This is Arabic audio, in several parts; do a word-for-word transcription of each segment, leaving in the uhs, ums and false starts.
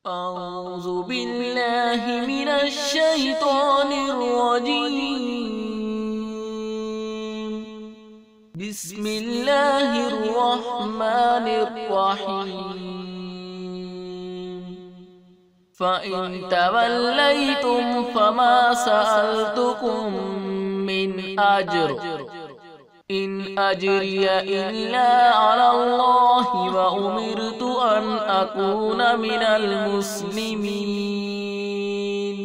أعوذ بالله من الشيطان الرجيم. بسم الله الرحمن الرحيم. فإن توليتم فما سألتكم من أجر إن أجري إلا على الله وأمرت أن أكون من المسلمين.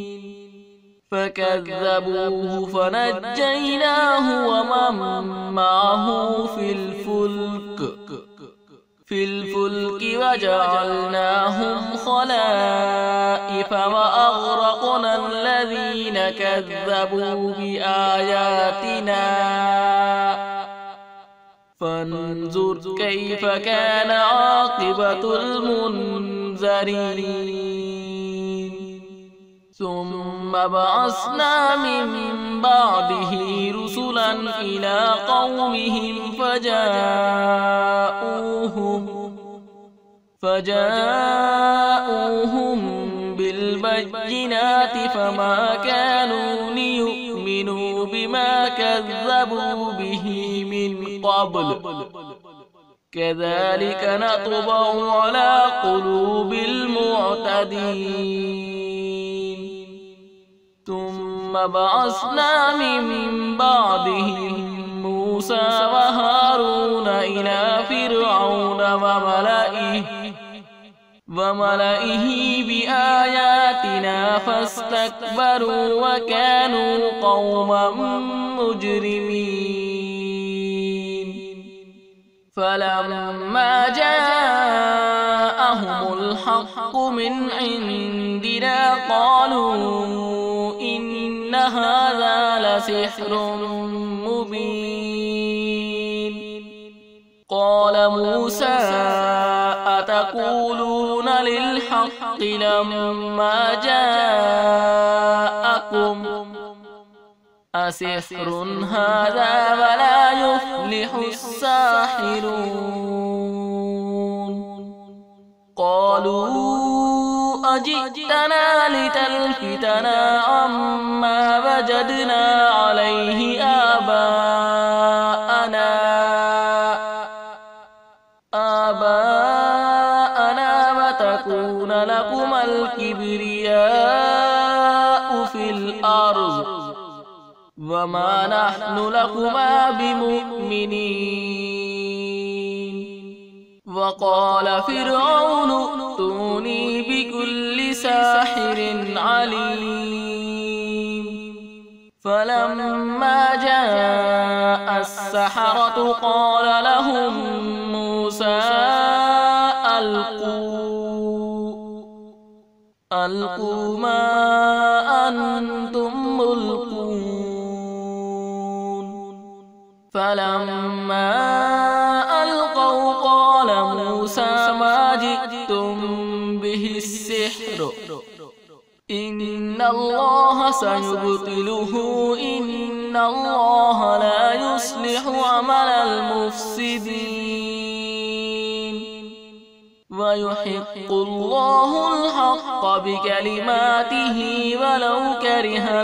فكذبوه فنجيناه ومن معه في الفلك في الفلك وجعلناهم خلائف وأغرقنا الذين كذبوا بآياتنا فانظر كيف كان عاقبة المنذرين. ثم بعثنا من بعده رسلا إلى قومهم فجاءوهم فجاءوهم بالبينات فما كانوا ليؤمنوا بما كذبوا به من قبل كذلك نطبع على قلوب المعتدين. ثم بعثنا من بعدهم موسى وهارون إلى فرعون وملئه وملئه بآياتنا فاستكبروا وكانوا قوما مجرمين. فلما جاءهم الحق من عندنا قالوا إن هذا لسحر مبين. قال موسى أتقولون للحق لما جاءكم أسحر هذا ولا يفلح الساحرون. قالوا أجئتنا لتلفتنا عما وجدنا عليه آباءنا آباءنا وتكون لكما الكبرياء في الأرض وما نحن لكما بمؤمنين. وقال فرعون ائتوني بكل ساحر عليم. فلما جاء السحرة قال لهم موسى ألقوا ألقوا ما أنتم ملقون. فلما ألقوا قال موسى ما جئتم به السحر إن الله سيبطله إن الله لا يصلح عمل المفسدين ويحق الله الحق بكلماته ولو كره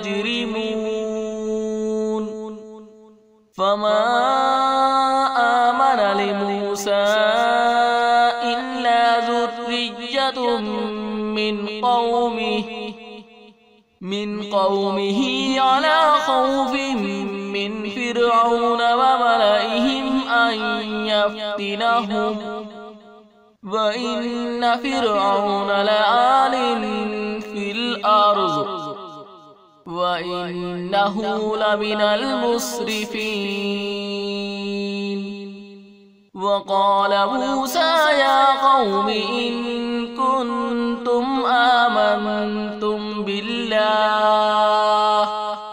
المجرمون. فما آمن لموسى إلا ذرية من قومه من قومه على خوف من فرعون وملئهم أن يفتنهم وإن فرعون لعال في الأرض وإنه لمن المسرفين. وقال موسى يا قوم إن كنتم آمنتم بالله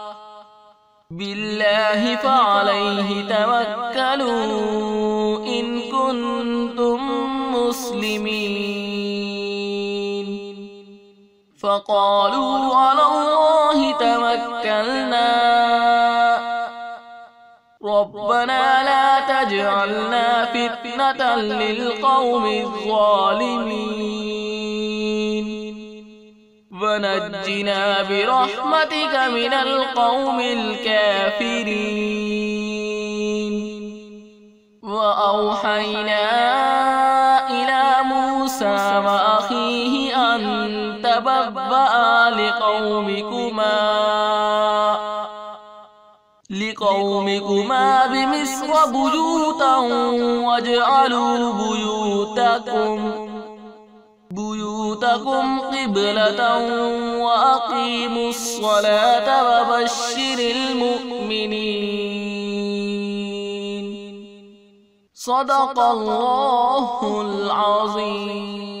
بالله فعليه توكلوا إن كنتم مسلمين. فقالوا على الله توكلنا ربنا لا تجعلنا فتنة للقوم الظالمين. نجنا برحمتك من القوم الكافرين. وأوحينا إلى موسى وأخيه أن تبوأ لقومكما لقومكما بمصر بيوتا واجعلوا بيوتكم بيوتكم قبلة وأقيموا الصلاة وبشر المؤمنين. صدق الله العظيم.